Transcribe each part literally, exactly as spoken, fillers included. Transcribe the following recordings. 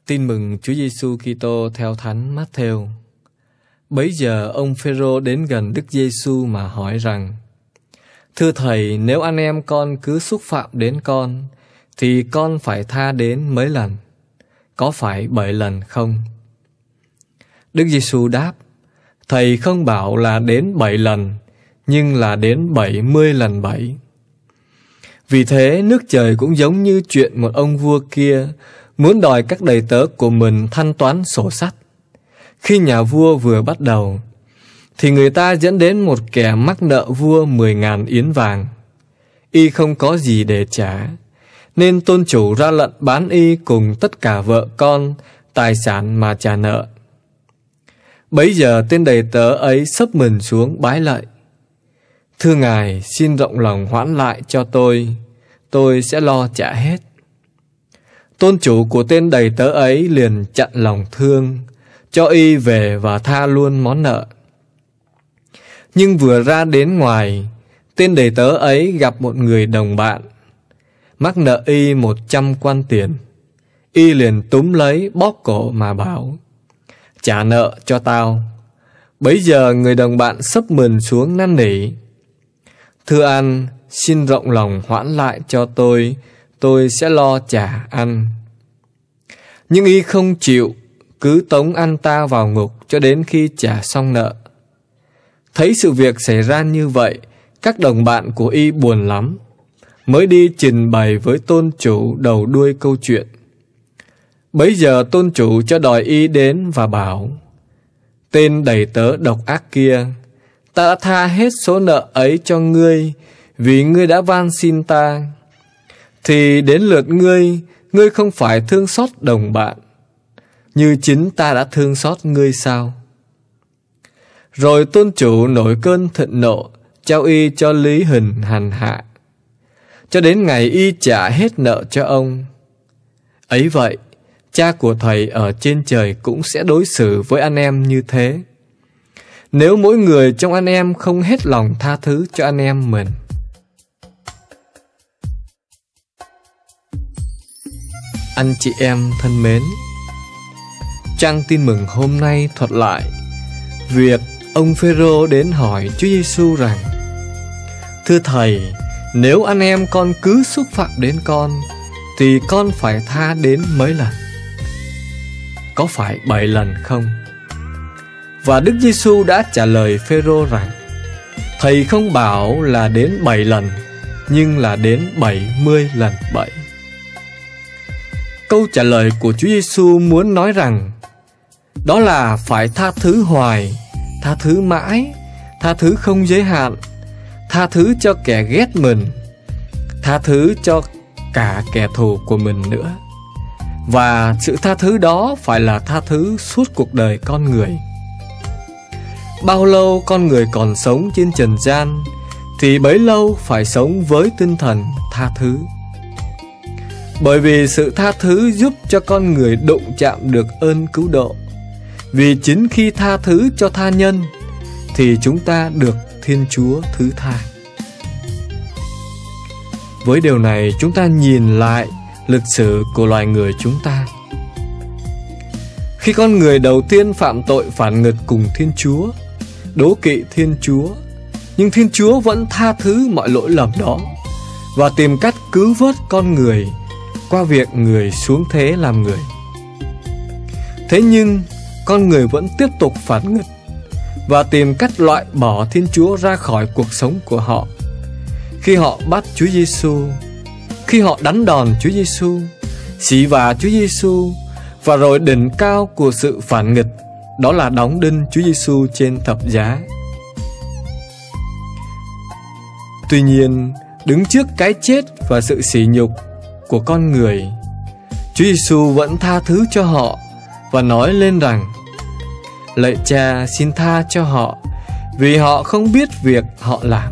Tin mừng Chúa Giêsu Kitô theo Thánh Mát-thêu. Bấy giờ ông Phêrô đến gần Đức Giêsu mà hỏi rằng: Thưa Thầy, nếu anh em con cứ xúc phạm đến con, thì con phải tha đến mấy lần? Có phải bảy lần không? Đức Giêsu đáp: Thầy không bảo là đến bảy lần, nhưng là đến bảy mươi lần bảy. Vì thế nước trời cũng giống như chuyện một ông vua kia muốn đòi các đầy tớ của mình thanh toán sổ sách. Khi nhà vua vừa bắt đầu, thì người ta dẫn đến một kẻ mắc nợ vua mười ngàn yến vàng. Y không có gì để trả, nên tôn chủ ra lệnh bán y cùng tất cả vợ con, tài sản mà trả nợ. Bấy giờ tên đầy tớ ấy xấp mình xuống bái lạy: Thưa Ngài, xin rộng lòng hoãn lại cho tôi, tôi sẽ lo trả hết. Tôn chủ của tên đầy tớ ấy liền chặn lòng thương, cho y về và tha luôn món nợ. Nhưng vừa ra đến ngoài, tên đầy tớ ấy gặp một người đồng bạn, mắc nợ y một trăm quan tiền. Y liền túm lấy bóp cổ mà bảo: Trả nợ cho tao. Bấy giờ người đồng bạn xấp mình xuống năn nỉ: Thưa anh, xin rộng lòng hoãn lại cho tôi, tôi sẽ lo trả anh. Nhưng y không chịu, cứ tống anh ta vào ngục cho đến khi trả xong nợ. Thấy sự việc xảy ra như vậy, các đồng bạn của y buồn lắm, mới đi trình bày với tôn chủ đầu đuôi câu chuyện. Bấy giờ tôn chủ cho đòi y đến và bảo: Tên đầy tớ độc ác kia, ta đã tha hết số nợ ấy cho ngươi, vì ngươi đã van xin ta. Thì đến lượt ngươi, ngươi không phải thương xót đồng bạn, như chính ta đã thương xót ngươi sao? Rồi tôn chủ nổi cơn thịnh nộ, trao y cho lý hình hành hạ, cho đến ngày y trả hết nợ cho ông. Ấy vậy, Cha của Thầy ở trên trời cũng sẽ đối xử với anh em như thế, nếu mỗi người trong anh em không hết lòng tha thứ cho anh em mình. Anh chị em thân mến, trang tin mừng hôm nay thuật lại việc ông Phêrô đến hỏi Chúa Giêsu rằng: Thưa Thầy, nếu anh em con cứ xúc phạm đến con, thì con phải tha đến mấy lần? Có phải bảy lần không? Và Đức Giêsu đã trả lời Phêrô rằng: Thầy không bảo là đến bảy lần, nhưng là đến bảy mươi lần bảy. Câu trả lời của Chúa Giêsu muốn nói rằng đó là phải tha thứ hoài, tha thứ mãi, tha thứ không giới hạn, tha thứ cho kẻ ghét mình, tha thứ cho cả kẻ thù của mình nữa. Và sự tha thứ đó phải là tha thứ suốt cuộc đời con người. Bao lâu con người còn sống trên trần gian, thì bấy lâu phải sống với tinh thần tha thứ. Bởi vì sự tha thứ giúp cho con người đụng chạm được ơn cứu độ. Vì chính khi tha thứ cho tha nhân, thì chúng ta được Thiên Chúa thứ tha. Với điều này, chúng ta nhìn lại lịch sử của loài người chúng ta. Khi con người đầu tiên phạm tội phản nghịch cùng Thiên Chúa, đố kỵ Thiên Chúa, nhưng Thiên Chúa vẫn tha thứ mọi lỗi lầm đó và tìm cách cứu vớt con người qua việc người xuống thế làm người. Thế nhưng con người vẫn tiếp tục phản nghịch và tìm cách loại bỏ Thiên Chúa ra khỏi cuộc sống của họ. Khi họ bắt Chúa Giêsu, khi họ đánh đòn Chúa Giêsu, xỉ vả Chúa Giêsu, và rồi đỉnh cao của sự phản nghịch đó là đóng đinh Chúa Giêsu trên thập giá. Tuy nhiên, đứng trước cái chết và sự sỉ nhục của con người, Chúa Giêsu vẫn tha thứ cho họ và nói lên rằng: Lạy Cha, xin tha cho họ, vì họ không biết việc họ làm.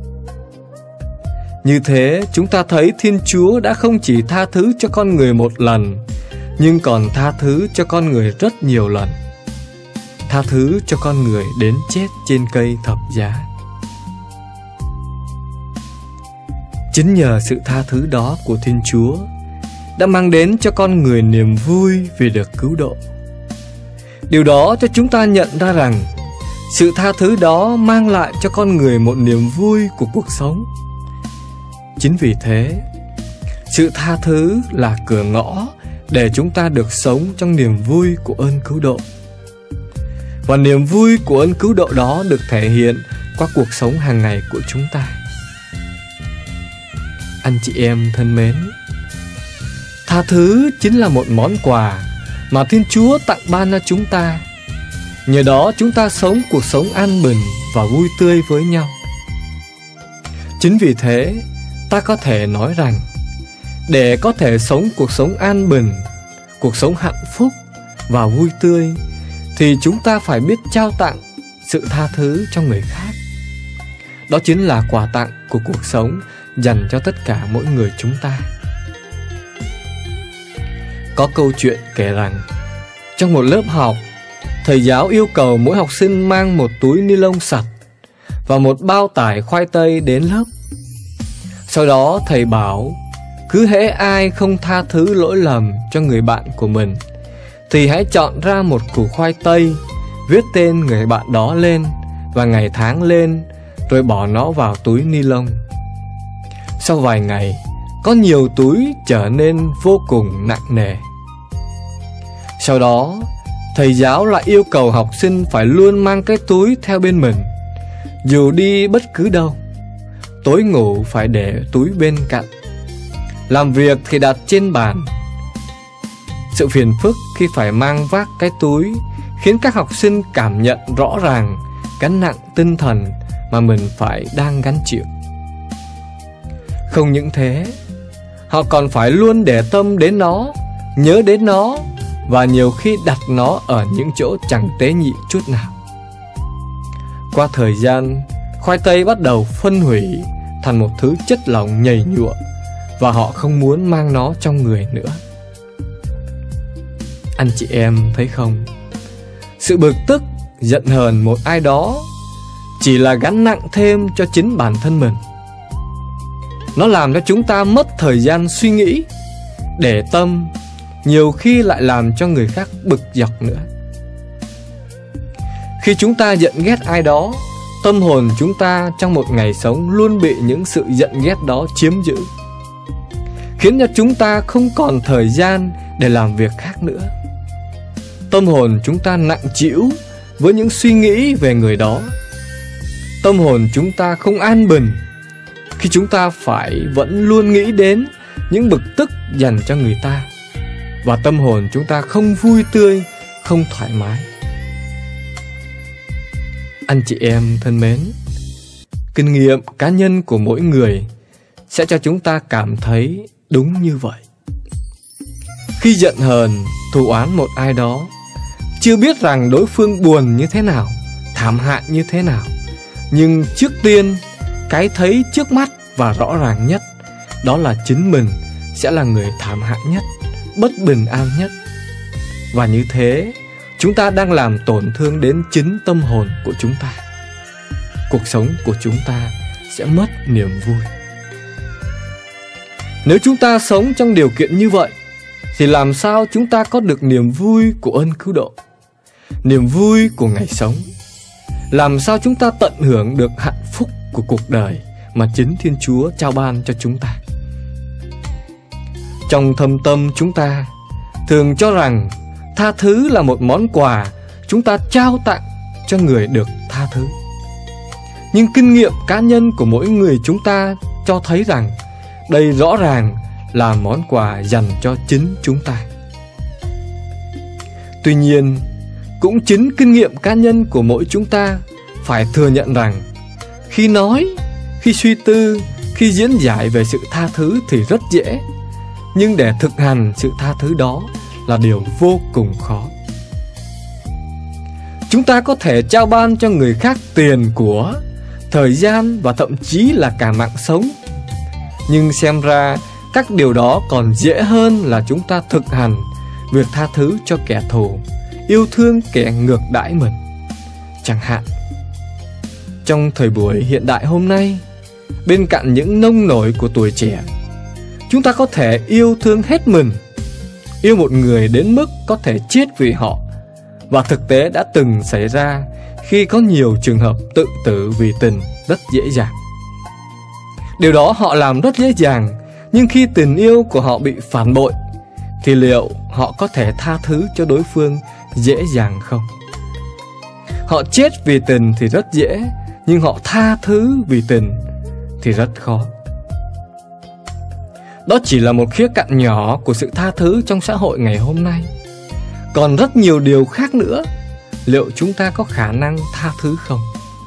Như thế, chúng ta thấy Thiên Chúa đã không chỉ tha thứ cho con người một lần, nhưng còn tha thứ cho con người rất nhiều lần. Tha thứ cho con người đến chết trên cây thập giá. Chính nhờ sự tha thứ đó của Thiên Chúa, đã mang đến cho con người niềm vui vì được cứu độ. Điều đó cho chúng ta nhận ra rằng sự tha thứ đó mang lại cho con người một niềm vui của cuộc sống. Chính vì thế, sự tha thứ là cửa ngõ để chúng ta được sống trong niềm vui của ơn cứu độ. Và niềm vui của ơn cứu độ đó được thể hiện qua cuộc sống hàng ngày của chúng ta. Anh chị em thân mến, tha thứ chính là một món quà mà Thiên Chúa tặng ban cho chúng ta. Nhờ đó chúng ta sống cuộc sống an bình và vui tươi với nhau. Chính vì thế, ta có thể nói rằng để có thể sống cuộc sống an bình, cuộc sống hạnh phúc và vui tươi, thì chúng ta phải biết trao tặng sự tha thứ cho người khác. Đó chính là quà tặng của cuộc sống dành cho tất cả mỗi người chúng ta. Có câu chuyện kể rằng, trong một lớp học, thầy giáo yêu cầu mỗi học sinh mang một túi ni lông sạch và một bao tải khoai tây đến lớp. Sau đó thầy bảo, cứ hễ ai không tha thứ lỗi lầm cho người bạn của mình, thì hãy chọn ra một củ khoai tây, viết tên người bạn đó lên và ngày tháng lên, rồi bỏ nó vào túi ni lông. Sau vài ngày, có nhiều túi trở nên vô cùng nặng nề. Sau đó, thầy giáo lại yêu cầu học sinh phải luôn mang cái túi theo bên mình, dù đi bất cứ đâu. Tối ngủ phải để túi bên cạnh, làm việc thì đặt trên bàn. Sự phiền phức khi phải mang vác cái túi khiến các học sinh cảm nhận rõ ràng gánh nặng tinh thần mà mình phải đang gánh chịu. Không những thế, họ còn phải luôn để tâm đến nó, nhớ đến nó, và nhiều khi đặt nó ở những chỗ chẳng tế nhị chút nào. Qua thời gian, khoai tây bắt đầu phân hủy thành một thứ chất lỏng nhầy nhụa, và họ không muốn mang nó trong người nữa. Anh chị em thấy không? Sự bực tức, giận hờn một ai đó chỉ là gánh nặng thêm cho chính bản thân mình. Nó làm cho chúng ta mất thời gian suy nghĩ, để tâm, nhiều khi lại làm cho người khác bực dọc nữa. Khi chúng ta giận ghét ai đó, tâm hồn chúng ta trong một ngày sống luôn bị những sự giận ghét đó chiếm giữ, khiến cho chúng ta không còn thời gian để làm việc khác nữa. Tâm hồn chúng ta nặng trĩu với những suy nghĩ về người đó. Tâm hồn chúng ta không an bình khi chúng ta phải vẫn luôn nghĩ đến những bực tức dành cho người ta. Và tâm hồn chúng ta không vui tươi, không thoải mái. Anh chị em thân mến, kinh nghiệm cá nhân của mỗi người sẽ cho chúng ta cảm thấy đúng như vậy. Khi giận hờn, thù oán một ai đó, chưa biết rằng đối phương buồn như thế nào, thảm hại như thế nào, nhưng trước tiên, cái thấy trước mắt và rõ ràng nhất, đó là chính mình sẽ là người thảm hại nhất, bất bình an nhất. Và như thế, chúng ta đang làm tổn thương đến chính tâm hồn của chúng ta. Cuộc sống của chúng ta sẽ mất niềm vui. Nếu chúng ta sống trong điều kiện như vậy, thì làm sao chúng ta có được niềm vui của ơn cứu độ, niềm vui của ngày sống? Làm sao chúng ta tận hưởng được hạnh phúc của cuộc đời mà chính Thiên Chúa trao ban cho chúng ta? Trong thâm tâm chúng ta thường cho rằng tha thứ là một món quà chúng ta trao tặng cho người được tha thứ. Nhưng kinh nghiệm cá nhân của mỗi người chúng ta cho thấy rằng đây rõ ràng là món quà dành cho chính chúng ta. Tuy nhiên, cũng chính kinh nghiệm cá nhân của mỗi chúng ta phải thừa nhận rằng khi nói, khi suy tư, khi diễn giải về sự tha thứ thì rất dễ, nhưng để thực hành sự tha thứ đó là điều vô cùng khó. Chúng ta có thể trao ban cho người khác tiền của, thời gian và thậm chí là cả mạng sống. Nhưng xem ra các điều đó còn dễ hơn là chúng ta thực hành việc tha thứ cho kẻ thù, yêu thương kẻ ngược đãi mình. Chẳng hạn, trong thời buổi hiện đại hôm nay, bên cạnh những nông nổi của tuổi trẻ, Chúng ta có thể yêu thương hết mình, yêu một người đến mức có thể chết vì họ. Và thực tế đã từng xảy ra khi có nhiều trường hợp tự tử vì tình rất dễ dàng. Điều đó họ làm rất dễ dàng, nhưng khi tình yêu của họ bị phản bội thì liệu họ có thể tha thứ cho đối phương dễ dàng không? Họ chết vì tình thì rất dễ, nhưng họ tha thứ vì tình thì rất khó. Đó chỉ là một khía cạnh nhỏ của sự tha thứ trong xã hội ngày hôm nay. Còn rất nhiều điều khác nữa, liệu chúng ta có khả năng tha thứ không?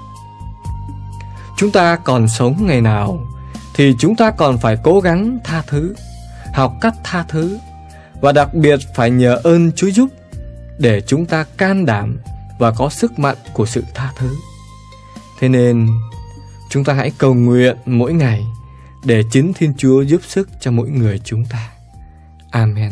Chúng ta còn sống ngày nào thì chúng ta còn phải cố gắng tha thứ, học cách tha thứ, và đặc biệt phải nhờ ơn Chúa giúp để chúng ta can đảm và có sức mạnh của sự tha thứ. Thế nên chúng ta hãy cầu nguyện mỗi ngày để chính Thiên Chúa giúp sức cho mỗi người chúng ta. Amen.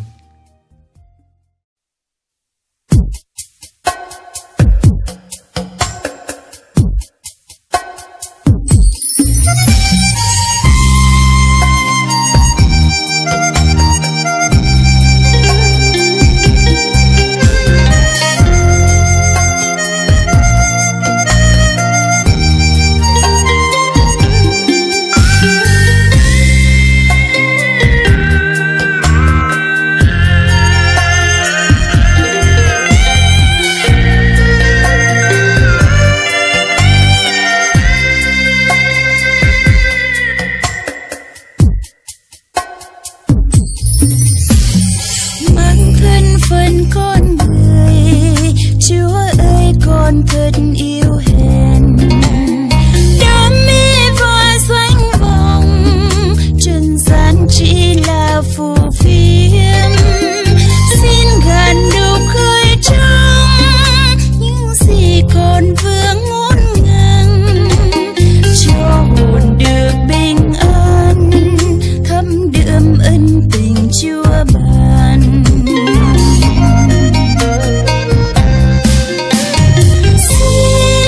See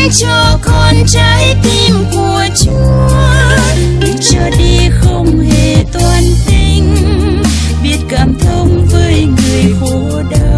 cho con trái tim của Chúa, biết cho đi không hề toan tính, biết cảm thông với người khổ đau.